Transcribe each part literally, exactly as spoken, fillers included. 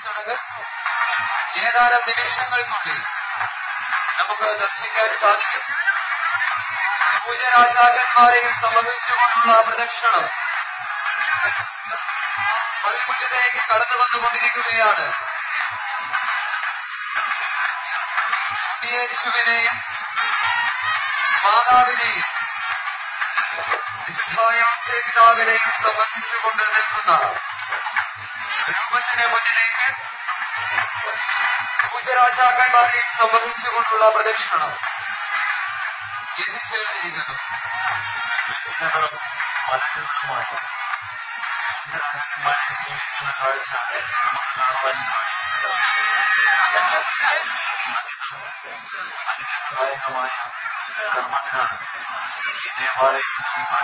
ചടങ്ങ് ഏതാനും നിമിഷങ്ങൾക്കുള്ളിൽ നമുക്ക് ദർശിക്കാൻ സാധിക്കും. പൂജരാജാക്കന്മാരെയും സംബന്ധിച്ചുകൊണ്ടുള്ള പ്രദക്ഷിണം പള്ളിമുറ്റത്തേക്ക് കടന്നു വന്നുകൊണ്ടിരിക്കുകയാണ്. യേശുവിനെയും മാതാവിനെയും വിശുദ്ധായ പിതാവിനെയും സംബന്ധിച്ചുകൊണ്ട് നിൽക്കുന്ന രൂപത്തിന് മുന്നിലേക്ക് പൂജരാജാക്കന്മാരെയും സംബന്ധിച്ചുകൊണ്ടുള്ള പ്രദക്ഷിണം എത്തിച്ചേർന്നിരിക്കുന്നു. മലകളുമായി പൂജരാജാക്കന്മാരെ സൂചിക്കുന്ന കാഴ്ച നമുക്ക് കാണുവാൻ സാധിക്കും. അനുഗ്രഹദായകമായ കർമ്മത്തിനാണ് ഈ ദേവാലയം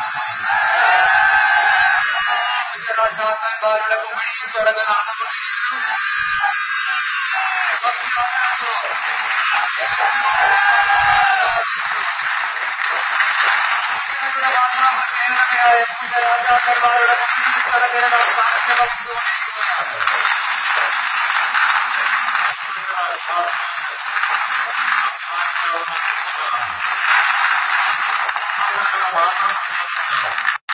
സാക്ഷ്യമാക്കുന്നത്. രാജാക്കന്മാരുടെ കുമ്പിടി ചടങ്ങ് നടന്നുകൊണ്ടിരിക്കുന്നു. പ്രത്യേകതയായ പൂജരാജാക്കന്മാരുടെ കുമ്പിടി ചടങ്ങിന് നാം സാക്ഷ്യം വഹിച്ചുകൊണ്ടിരിക്കുകയാണ്.